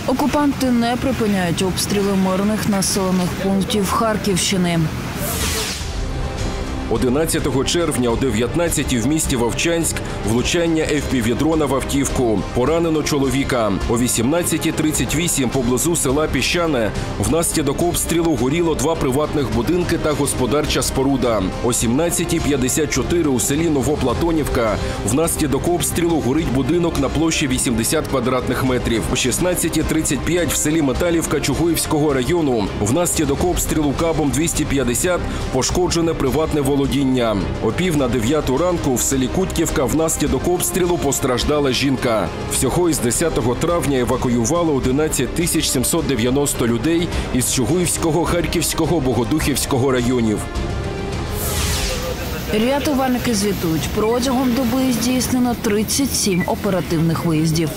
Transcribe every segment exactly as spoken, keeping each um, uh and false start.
Окупанти не припиняють обстріли мирних населених пунктів Харківщини. одинадцятого червня о дев'ятнадцятій в місті Вовчанськ влучання еф пі ві-дрона в автівку. Поранено чоловіка. О вісімнадцятій тридцять вісім поблизу села Піщане внаслідок обстрілу горіло два приватних будинки та господарча споруда. О сімнадцятій п'ятдесят чотири у селі Новоплатонівка внаслідок обстрілу горить будинок на площі вісімдесят квадратних метрів. О шістнадцятій тридцять п'ять в селі Металівка Чугуївського району внаслідок обстрілу кабом двісті п'ятдесят пошкоджене приватне володіння. О пів на дев'яту ранку в селі Кутьківка внаслідок обстрілу постраждала жінка. Всього із десятого травня евакуювали одинадцять тисяч сімсот дев'яносто людей із Чугуївського, Харківського, Богодухівського районів. Рятувальники звітують, протягом доби здійснено тридцять сім оперативних виїздів.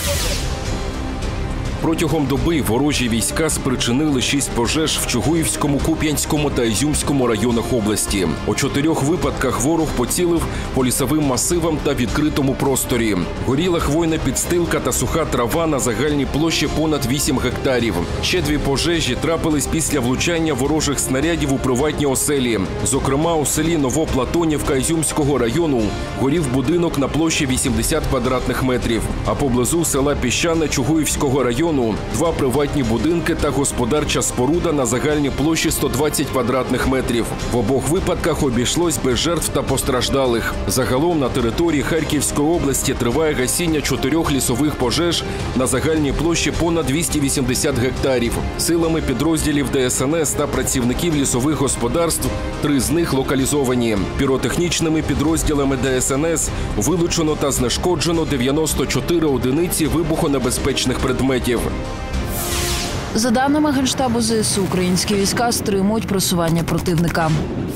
Протягом доби ворожі війська спричинили шість пожеж в Чугуївському, Куп'янському та Ізюмському районах області. У чотирьох випадках ворог поцілив по лісовим масивам та відкритому просторі. Горіла хвойна підстилка та суха трава на загальній площі понад вісім гектарів. Ще дві пожежі трапились після влучання ворожих снарядів у приватні оселі. Зокрема, у селі Новоплатонівка Ізюмського району горів будинок на площі вісімдесят квадратних метрів, а поблизу села Піщане Чугуївського району два приватні будинки та господарча споруда на загальній площі сто двадцять квадратних метрів. В обох випадках обійшлось без жертв та постраждалих. Загалом на території Харківської області триває гасіння чотирьох лісових пожеж на загальній площі понад двісті вісімдесят гектарів. Силами підрозділів де ес ен ес та працівників лісових господарств три з них локалізовані. Піротехнічними підрозділами де ес ен ес вилучено та знешкоджено дев'яносто чотири одиниці вибухонебезпечних предметів. За даними Генштабу зе ес у, українські війська стримують просування противника.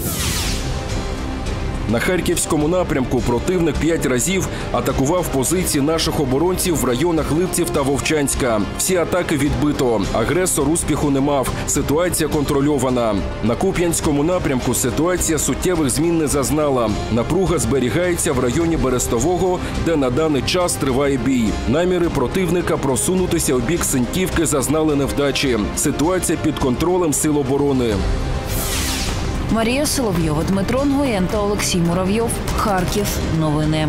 На Харківському напрямку противник п'ять разів атакував позиції наших оборонців в районах Липців та Вовчанська. Всі атаки відбито. Агресор успіху не мав. Ситуація контрольована. На Куп'янському напрямку ситуація суттєвих змін не зазнала. Напруга зберігається в районі Берестового, де на даний час триває бій. Наміри противника просунутися у бік Синьківки зазнали невдачі. Ситуація під контролем сил оборони. Марія Соловйова, Дмитро Нгоєн та Олексій Муравйов. Харків. Новини.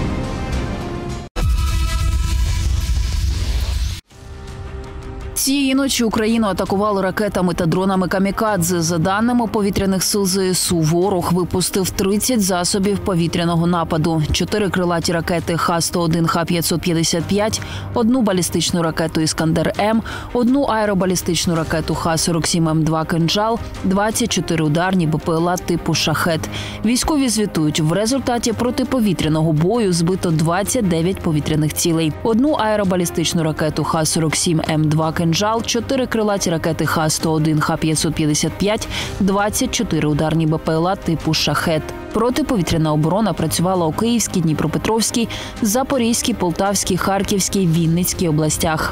Цієї ночі Україну атакували ракетами та дронами «Камікадзе». За даними повітряних сил зе ес у, ворог випустив тридцять засобів повітряного нападу. Чотири крилаті ракети ха сто один ха п'ятсот п'ятдесят п'ять, одну балістичну ракету «Іскандер-М», одну аеробалістичну ракету ха сорок сім ем два «Кинджал», двадцять чотири ударні бе пе ел а типу «Шахет». Військові звітують, в результаті протиповітряного бою збито двадцять дев'ять повітряних цілей. Одну аеробалістичну ракету ха сорок сім ем два «Кинджал», чотири крилаті ракети ха сто один ха п'ятсот п'ятдесят п'ять, двадцять чотири ударні бе пе ел а типу «Шахет». Протиповітряна оборона працювала у Київській, Дніпропетровській, Запорізькій, Полтавській, Харківській, Вінницькій областях.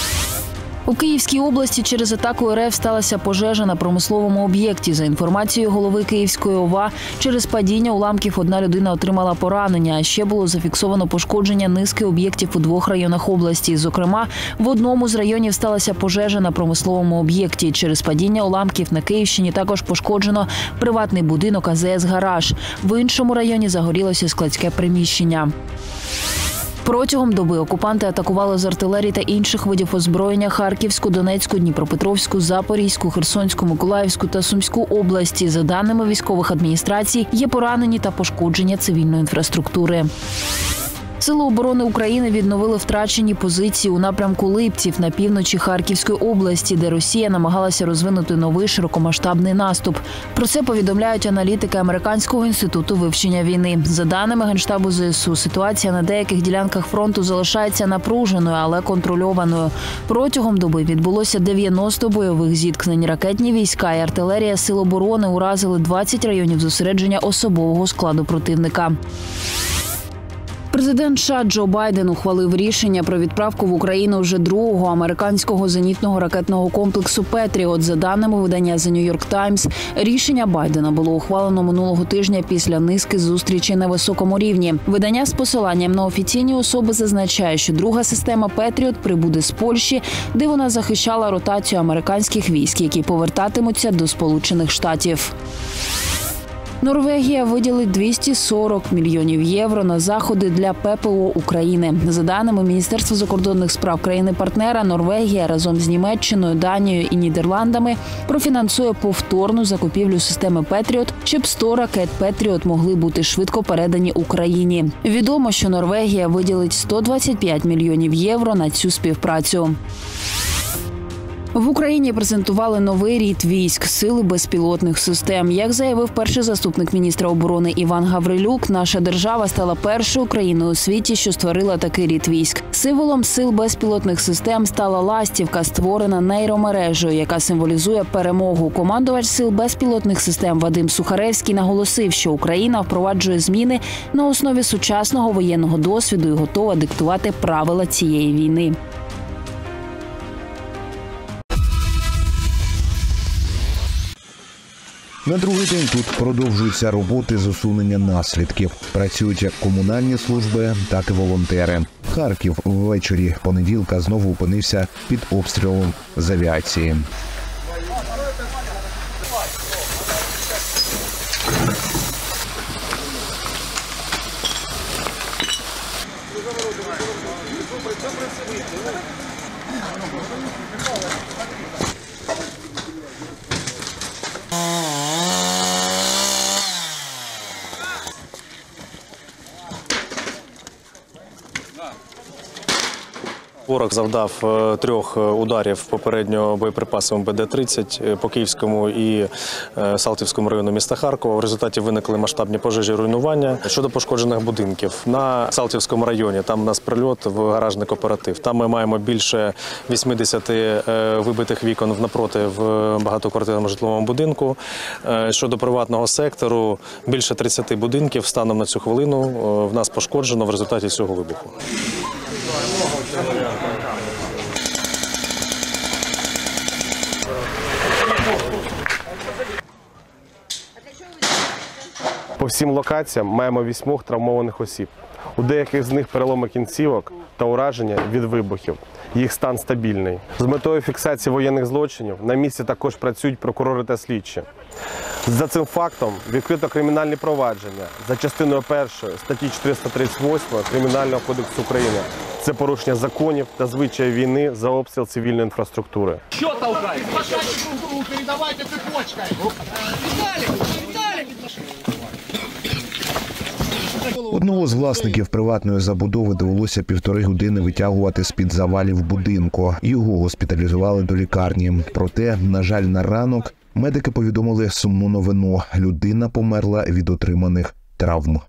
У Київській області через атаку ер еф сталася пожежа на промисловому об'єкті. За інформацією голови Київської о ва, через падіння уламків одна людина отримала поранення, а ще було зафіксовано пошкодження низки об'єктів у двох районах області. Зокрема, в одному з районів сталася пожежа на промисловому об'єкті. Через падіння уламків на Київщині також пошкоджено приватний будинок а зе ес «Гараж». В іншому районі загорілося складське приміщення. Протягом доби окупанти атакували з артилерії та інших видів озброєння Харківську, Донецьку, Дніпропетровську, Запорізьку, Херсонську, Миколаївську та Сумську області. За даними військових адміністрацій, є поранені та пошкодження цивільної інфраструктури. Сили оборони України відновили втрачені позиції у напрямку Липців на півночі Харківської області, де Росія намагалася розвинути новий широкомасштабний наступ. Про це повідомляють аналітики Американського інституту вивчення війни. За даними Генштабу зе ес у, ситуація на деяких ділянках фронту залишається напруженою, але контрольованою. Протягом доби відбулося дев'яносто бойових зіткнень. Ракетні війська і артилерія Сил оборони уразили двадцять районів зосередження особового складу противника. Президент США Джо Байден ухвалив рішення про відправку в Україну вже другого американського зенітного ракетного комплексу «Петріот». За даними видання «The New York Times», рішення Байдена було ухвалено минулого тижня після низки зустрічей на високому рівні. Видання з посиланням на офіційні особи зазначає, що друга система «Петріот» прибуде з Польщі, де вона захищала ротацію американських військ, які повертатимуться до Сполучених Штатів. Норвегія виділить двісті сорок мільйонів євро на заходи для ППО України. За даними Міністерства закордонних справ країни-партнера, Норвегія разом з Німеччиною, Данією і Нідерландами профінансує повторну закупівлю системи «Петріот», щоб сто ракет «Петріот» могли бути швидко передані Україні. Відомо, що Норвегія виділить сто двадцять п'ять мільйонів євро на цю співпрацю. В Україні презентували новий рід військ – сили безпілотних систем. Як заявив перший заступник міністра оборони Іван Гаврилюк, наша держава стала першою країною у світі, що створила такий рід військ. Символом сил безпілотних систем стала ластівка, створена нейромережею, яка символізує перемогу. Командувач сил безпілотних систем Вадим Сухаревський наголосив, що Україна впроваджує зміни на основі сучасного воєнного досвіду і готова диктувати правила цієї війни. На другий день тут продовжуються роботи з усунення наслідків. Працюють як комунальні служби, так і волонтери. Харків ввечері понеділка знову опинився під обстрілом з авіації. Ворог завдав трьох ударів попередньо боєприпасами Б Д тридцять по Київському і Салтівському району міста Харкова. В результаті виникли масштабні пожежі і руйнування. Щодо пошкоджених будинків, на Салтівському районі там у нас прильот в гаражний кооператив. Там ми маємо більше вісімдесят вибитих вікон навпроти в багатоквартирному житловому будинку. Щодо приватного сектору, більше тридцяти будинків станом на цю хвилину в нас пошкоджено в результаті цього вибуху. По всім локаціям маємо вісьмох травмованих осіб. У деяких з них переломи кінцівок та ураження від вибухів. Їх стан стабільний. З метою фіксації воєнних злочинів на місці також працюють прокурори та слідчі. За цим фактом відкрито кримінальні провадження за частиною першої статті чотириста тридцять восьмої Кримінального кодексу України. Це порушення законів та звичаїв війни за обстріл цивільної інфраструктури. Що толкаєте? Передавайте цепочкою. Віталій! Віталій! Одного з власників приватної забудови довелося півтори години витягувати з-під завалів будинку. Його госпіталізували до лікарні. Проте, на жаль, на ранок медики повідомили сумну новину. Людина померла від отриманих травм.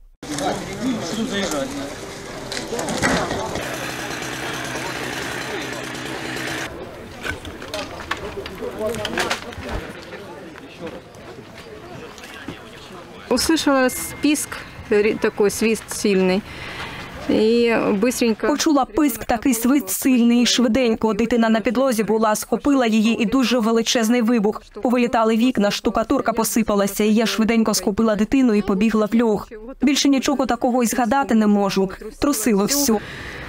Услышала списк, такой свист сильный. І бистренько почула писк, такий свист сильний, швиденько. Дитина на підлозі була, схопила її і дуже величезний вибух. Повилітали вікна, штукатурка посипалася, і я швиденько схопила дитину і побігла в льох. Більше нічого такого й згадати не можу. Трусило всю.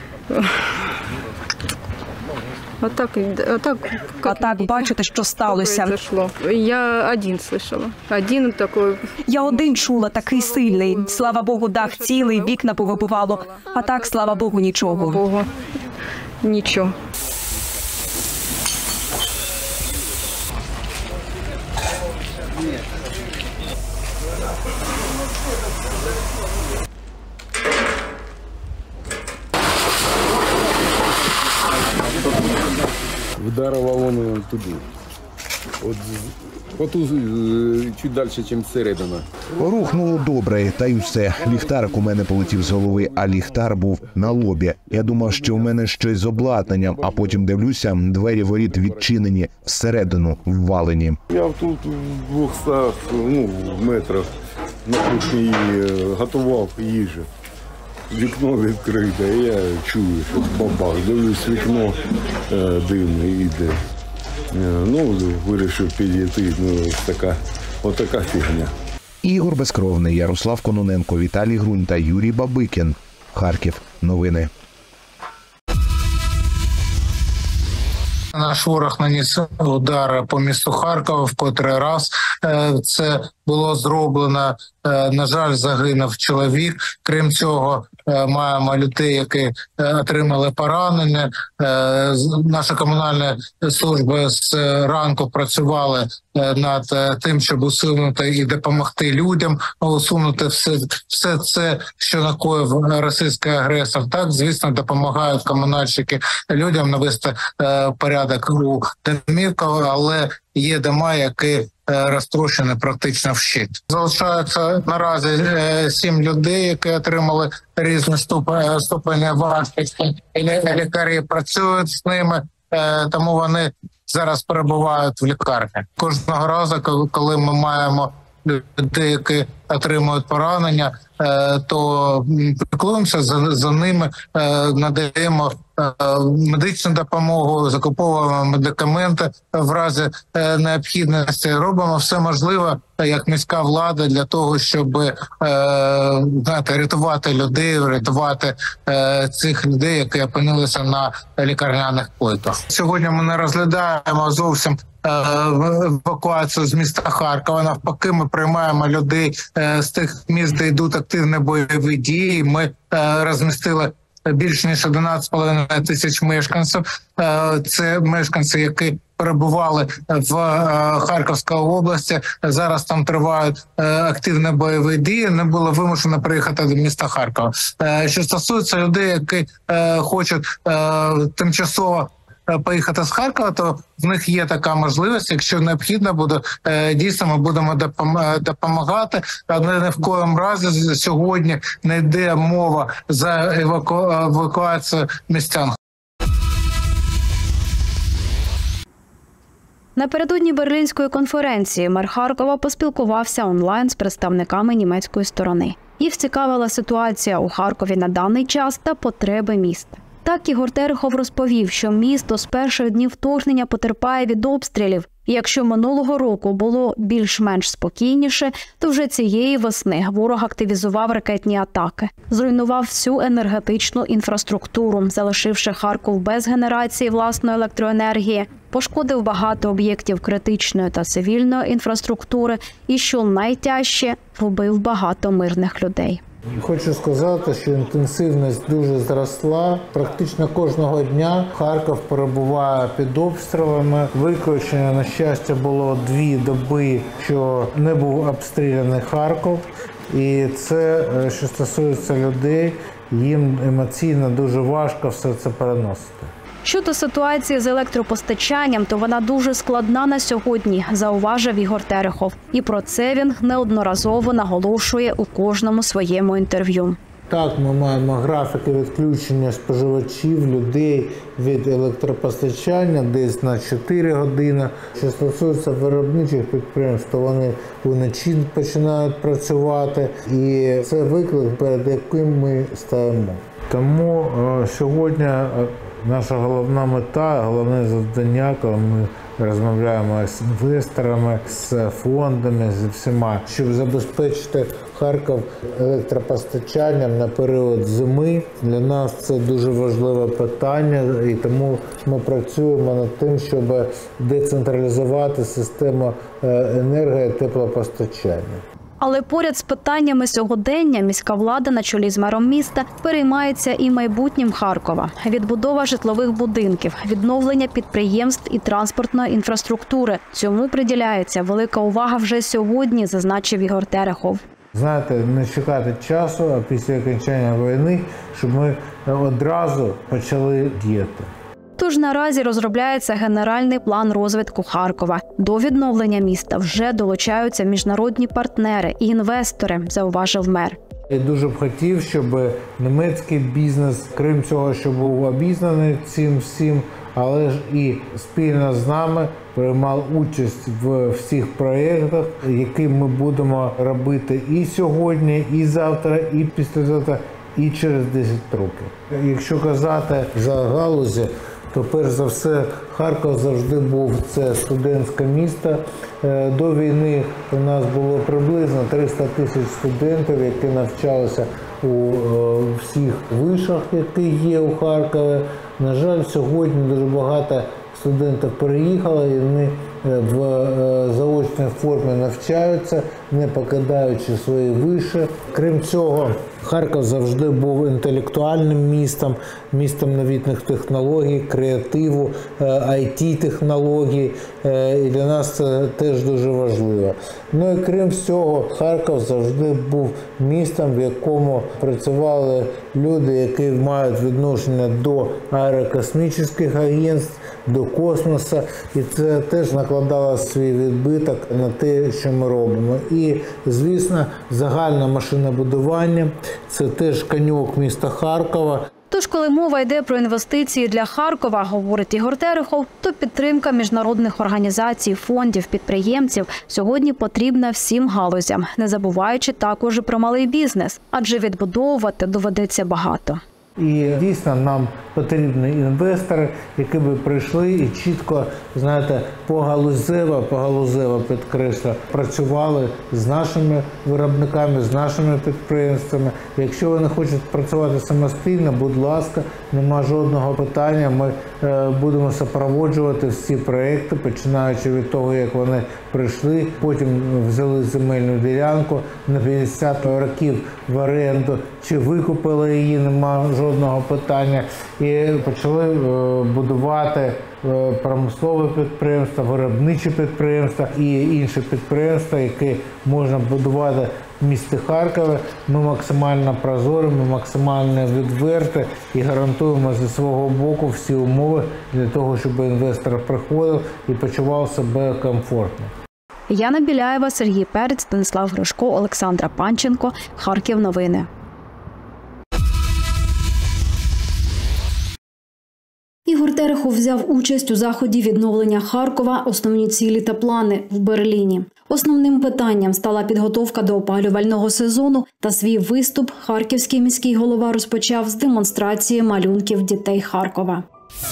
А так, а так, а так бачите, що сталося. Я один слышала. Один такой. Я один чула, такий сильний. Слава Богу, дах цілий, вікна повибивало. А так, слава Богу, нічого. Слава Богу, нічого. Вдарила воно туди. От, оту чуть далі, ніж середина. Рухнуло добре, та й все. Ліхтарик у мене полетів з голови, а ліхтар був на лобі. Я думав, що в мене щось з обладнанням, а потім дивлюся, двері воріт відчинені, всередину ввалені. Я тут в двохстах ну, метрах на кухні готував їжу. вікно відкрите, я чую, що бабах, дивлюсь, вікно е, дивне йде. Е, ну, вирішив підійти, ну, така, отака фігня. Ігор Безкровний, Ярослав Кононенко, Віталій Грунь та Юрій Бабикін. Харків. Новини. Наш ворог наніс удар по місту Харкова в котрий раз. Це було зроблено. На жаль, загинув чоловік. Крім цього, маємо людей, які отримали поранення. Наша комунальна служба з ранку працювали над тим, щоб усунути і допомогти людям, усунути все, все це, що накоїв російський агресор. Так, звісно, допомагають комунальщики людям навести порядок у домівках, але є дома, які розтрощені практично вщент. Залишаються наразі сім людей, які отримали різні ступені важкості. Лікарі працюють з ними, тому вони зараз перебувають в лікарні. Кожного разу, коли ми маємо людей, які отримують поранення, то піклуємося за, за ними, надаємо медичну допомогу, закуповуємо медикаменти в разі необхідності. Робимо все можливе, як міська влада, для того, щоб знаєте, рятувати людей, рятувати цих людей, які опинилися на лікарняних плитах. Сьогодні ми не розглядаємо зовсім евакуацію з міста Харкова. Навпаки, ми приймаємо людей з тих міст, де йдуть активні бойові дії. Ми розмістили більш ніж одинадцять з половиною тисяч мешканців. Це мешканці, які перебували в Харківській області. Зараз там тривають активні бойові дії. Не було вимушено приїхати до міста Харкова. Що стосується людей, які хочуть тимчасово поїхати з Харкова, то в них є така можливість. Якщо необхідно буде, дійсно ми будемо допомагати. Але ні в коєму разі сьогодні не йде мова за еваку... евакуацію містян. Напередодні Берлінської конференції мер Харкова поспілкувався онлайн з представниками німецької сторони. Їх цікавила ситуація у Харкові на даний час та потреби міста. Так Ігор Терехов розповів, що місто з перших днів вторгнення потерпає від обстрілів. І якщо минулого року було більш-менш спокійніше, то вже цієї весни ворог активізував ракетні атаки. Зруйнував всю енергетичну інфраструктуру, залишивши Харків без генерації власної електроенергії, пошкодив багато об'єктів критичної та цивільної інфраструктури і, що найтяжче, вбив багато мирних людей. Хочу сказати, що інтенсивність дуже зросла. Практично кожного дня Харків перебуває під обстрілами. Виключення, на щастя, було дві доби, що не був обстріляний Харків. І це, що стосується людей, їм емоційно дуже важко все це переносити. Щодо ситуації з електропостачанням, то вона дуже складна на сьогодні, зауважив Ігор Терехов. І про це він неодноразово наголошує у кожному своєму інтерв'ю. Так, ми маємо графіки відключення споживачів, людей від електропостачання десь на чотири години. Що стосується виробничих підприємств, то вони вночі починають працювати. І це виклик, перед яким ми стоїмо. Тому е, сьогодні наша головна мета, головне завдання, коли ми розмовляємо з інвесторами, з фондами, з всіма, щоб забезпечити Харків електропостачанням на період зими. Для нас це дуже важливе питання, і тому ми працюємо над тим, щоб децентралізувати систему енерго- і теплопостачання. Але поряд з питаннями сьогодення міська влада на чолі з мером міста переймається і майбутнім Харкова. Відбудова житлових будинків, відновлення підприємств і транспортної інфраструктури. Цьому приділяється велика увага вже сьогодні, зазначив Ігор Терехов. Знаєте, не чекати часу, а після окончання війни, щоб ми одразу почали діяти. Тож наразі розробляється генеральний план розвитку Харкова. До відновлення міста вже долучаються міжнародні партнери і інвестори, зауважив мер. Я дуже б хотів, щоб німецький бізнес, крім цього, що був обізнаний цим всім, але ж і спільно з нами приймав участь в всіх проєктах, які ми будемо робити і сьогодні, і завтра, і післязавтра, і через десять років. Якщо казати за галузі, то перш за все Харків завжди був це студентське місто. До війни у нас було приблизно триста тисяч студентів, які навчалися у всіх вишах, які є у Харкові. На жаль, сьогодні дуже багато студентів переїхало і вони в заочній формі навчаються, не покидаючи свої виші. Крім цього, Харків завжди був інтелектуальним містом, містом новітніх технологій, креативу, ай ті-технологій. І для нас це теж дуже важливо. Ну і крім всього, Харків завжди був містом, в якому працювали люди, які мають відношення до аерокосмічних агентств, до космосу. І це теж накладало свій відбиток на те, що ми робимо. І, звісно, загальне машинобудування – це теж коньок міста Харкова. Тож, коли мова йде про інвестиції для Харкова, говорить Ігор Терехов, то підтримка міжнародних організацій, фондів, підприємців сьогодні потрібна всім галузям, не забуваючи також і про малий бізнес, адже відбудовувати доведеться багато. І дійсно нам потрібні інвестори, які би прийшли і чітко, знаєте, погалузево, погалузево, підкреслю, працювали з нашими виробниками, з нашими підприємствами. Якщо вони хочуть працювати самостійно, будь ласка, нема жодного питання. Ми е, будемо супроводжувати всі проекти, починаючи від того, як вони прийшли, потім взяли земельну ділянку на п'ятдесят років в оренду, чи викупили її, нема жодного питання. І почали будувати промислові підприємства, виробничі підприємства і інші підприємства, які можна будувати в місті Харкові. Ми максимально прозорі, ми максимально відверті і гарантуємо зі свого боку всі умови для того, щоб інвестор приходив і почував себе комфортно. Яна Біляєва, Сергій Перець, Станіслав Гришко, Олександра Панченко. Харків новини. Ігор Терехов взяв участь у заході відновлення Харкова «Основні цілі та плани» в Берліні. Основним питанням стала підготовка до опалювального сезону, та свій виступ харківський міський голова розпочав з демонстрації малюнків дітей Харкова.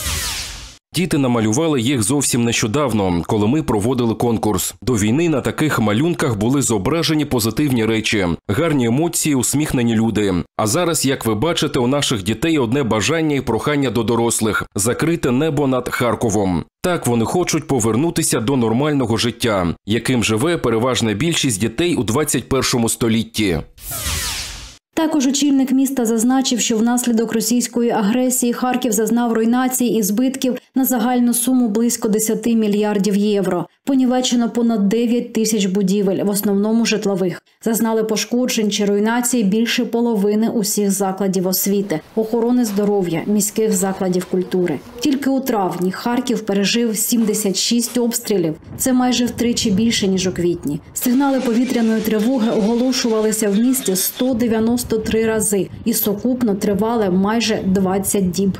Діти намалювали їх зовсім нещодавно, коли ми проводили конкурс. До війни на таких малюнках були зображені позитивні речі, гарні емоції, усміхнені люди. А зараз, як ви бачите, у наших дітей одне бажання і прохання до дорослих – закрити небо над Харковом. Так, вони хочуть повернутися до нормального життя, яким живе переважна більшість дітей у двадцять першому столітті. Також очільник міста зазначив, що внаслідок російської агресії Харків зазнав руйнацій і збитків на загальну суму близько десять мільярдів євро. Понівечено понад дев'ять тисяч будівель, в основному житлових. Зазнали пошкоджень чи руйнації більше половини усіх закладів освіти, охорони здоров'я, міських закладів культури. Тільки у травні Харків пережив сімдесят шість обстрілів. Це майже втричі більше, ніж у квітні. Сигнали повітряної тривоги оголошувалися в місті сто дев'яносто три рази і сукупно тривали майже двадцять діб.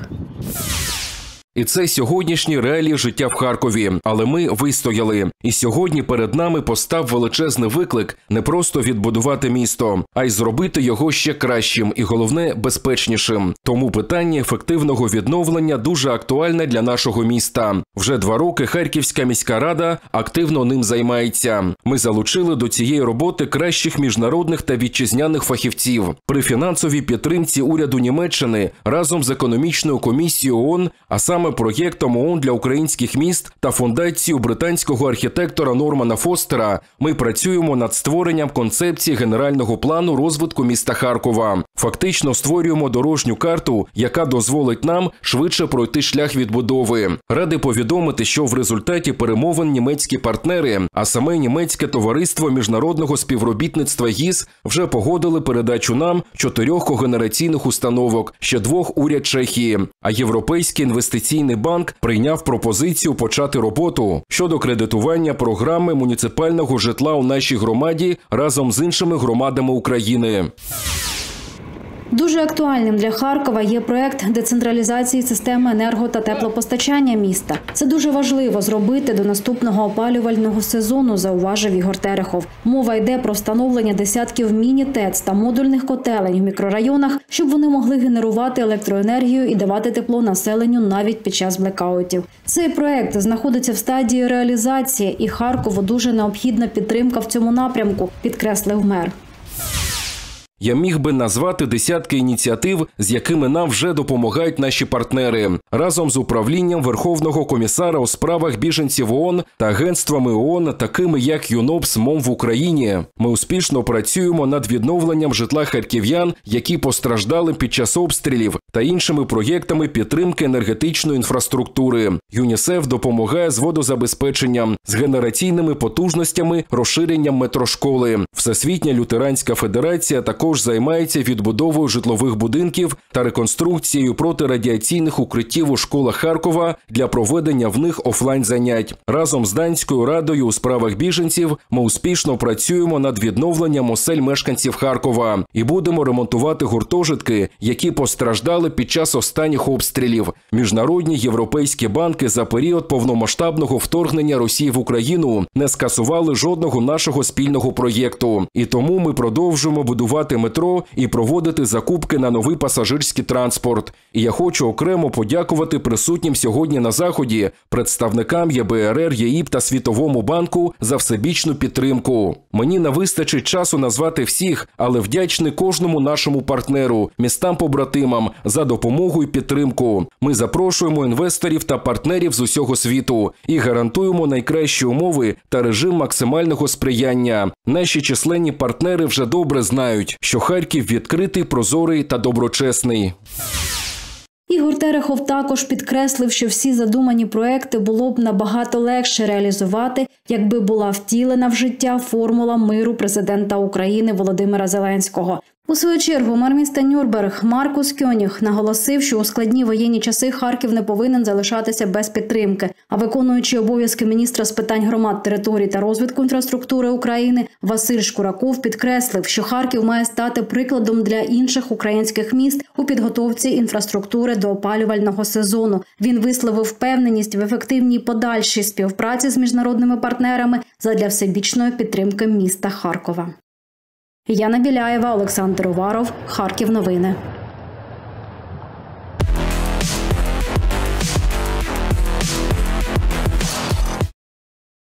І це сьогоднішні реалії життя в Харкові. Але ми вистояли. І сьогодні перед нами постав величезний виклик не просто відбудувати місто, а й зробити його ще кращим і, головне, безпечнішим. Тому питання ефективного відновлення дуже актуальне для нашого міста. Вже два роки Харківська міська рада активно ним займається. Ми залучили до цієї роботи кращих міжнародних та вітчизняних фахівців. При фінансовій підтримці уряду Німеччини разом з економічною комісією ООН, а саме проєктом ООН для українських міст та фундацією британського архітектора Нормана Фостера ми працюємо над створенням концепції генерального плану розвитку міста Харкова. Фактично створюємо дорожню карту, яка дозволить нам швидше пройти шлях відбудови. Ради повідомити, що в результаті перемовин німецькі партнери, а саме Німецьке товариство міжнародного співробітництва ГІС вже погодили передачу нам чотирьох когенераційних установок, ще двох уряд Чехії, а Європейський інвестиційний банк прийняв пропозицію почати роботу щодо кредитування програми муніципального житла у нашій громаді разом з іншими громадами України. Дуже актуальним для Харкова є проект децентралізації системи енерго- та теплопостачання міста. Це дуже важливо зробити до наступного опалювального сезону, зауважив Ігор Терехов. Мова йде про встановлення десятків міні-ТЕЦ та модульних котелень в мікрорайонах, щоб вони могли генерувати електроенергію і давати тепло населенню навіть під час блекаутів. Цей проект знаходиться в стадії реалізації, і Харкову дуже необхідна підтримка в цьому напрямку, підкреслив мер. Я міг би назвати десятки ініціатив, з якими нам вже допомагають наші партнери. Разом з управлінням Верховного комісара у справах біженців ООН та агентствами ООН, такими як ЮНОПС, МОМ в Україні. Ми успішно працюємо над відновленням житла харків'ян, які постраждали під час обстрілів, та іншими проєктами підтримки енергетичної інфраструктури. ЮНІСЕФ допомагає з водозабезпеченням, з генераційними потужностями, розширенням метрошколи. Всесвітня лютеранська федерація також Також займається відбудовою житлових будинків та реконструкцією протирадіаційних укриттів у школах Харкова для проведення в них офлайн-занять. Разом з Данською радою у справах біженців ми успішно працюємо над відновленням осель мешканців Харкова і будемо ремонтувати гуртожитки, які постраждали під час останніх обстрілів. Міжнародні європейські банки за період повномасштабного вторгнення Росії в Україну не скасували жодного нашого спільного проєкту. І тому ми продовжуємо будувати метро і проводити закупки на новий пасажирський транспорт. І я хочу окремо подякувати присутнім сьогодні на Заході представникам ЄБРР, ЄІП та Світовому банку за всебічну підтримку. Мені не вистачить часу назвати всіх, але вдячний кожному нашому партнеру, містам-побратимам за допомогу і підтримку. Ми запрошуємо інвесторів та партнерів з усього світу і гарантуємо найкращі умови та режим максимального сприяння. Наші численні партнери вже добре знають, що Харків відкритий, прозорий та доброчесний. Ігор Терехов також підкреслив, що всі задумані проекти було б набагато легше реалізувати, якби була втілена в життя формула миру президента України Володимира Зеленського. У свою чергу мер міста Нюрнберг Маркус Кьоніг наголосив, що у складні воєнні часи Харків не повинен залишатися без підтримки. А виконуючий обов'язки міністра з питань громад, територій та розвитку інфраструктури України Василь Шкураков підкреслив, що Харків має стати прикладом для інших українських міст у підготовці інфраструктури до опалювального сезону. Він висловив впевненість в ефективній подальшій співпраці з міжнародними партнерами задля всебічної підтримки міста Харкова. Яна Біляєва, Олександр Уваров, Харків новини.